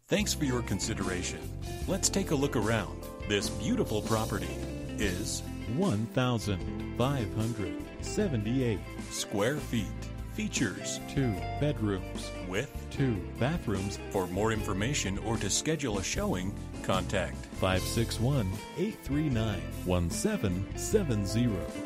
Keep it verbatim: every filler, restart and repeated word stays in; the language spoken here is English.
Thanks for your consideration. Let's take a look around. This beautiful property is one thousand five hundred seventy-eight square feet. Features two bedrooms with two bathrooms. For more information or to schedule a showing, contact five six one, eight three nine, one seven seven zero.